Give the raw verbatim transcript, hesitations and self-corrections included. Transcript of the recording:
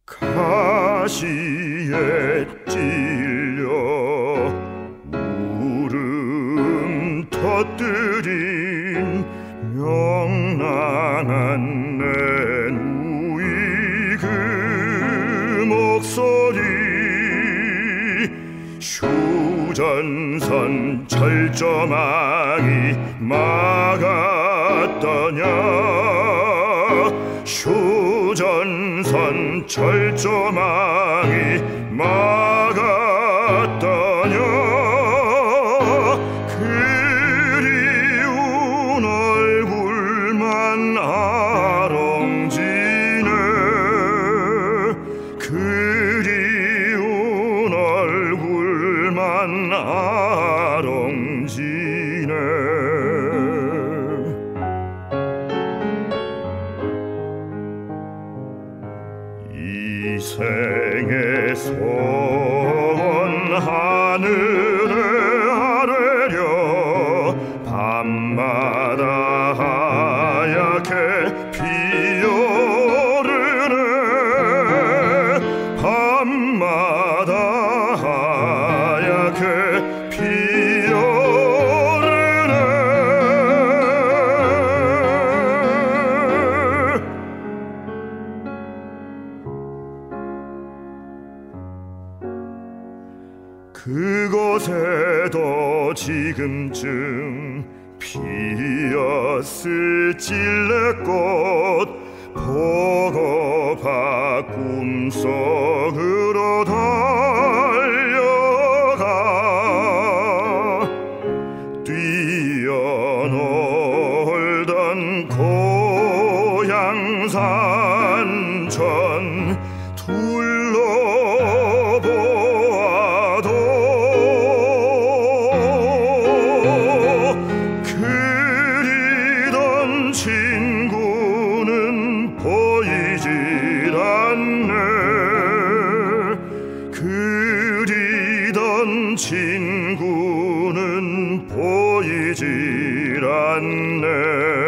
가시에 찔려 울음 터뜨린 명랑한 내 누이 그 목소리 휴전선 철조망이 막았더냐 휴전선 철조망이 막았더냐 그리운 얼굴만 아롱지네 그리운 얼굴만 아롱지네 이 생의 손 하늘에 아래려 밤마다 하얗게 피어르네 밤마다 하얗게 피어르네 그곳에도 지금쯤 피었을 찔레꽃 보고 봐 꿈속으로 달려가 뛰어놀던 고향 산천 둘러보아도 그리던 친구는 보이질 않네 그리던 친구는 보이질 않네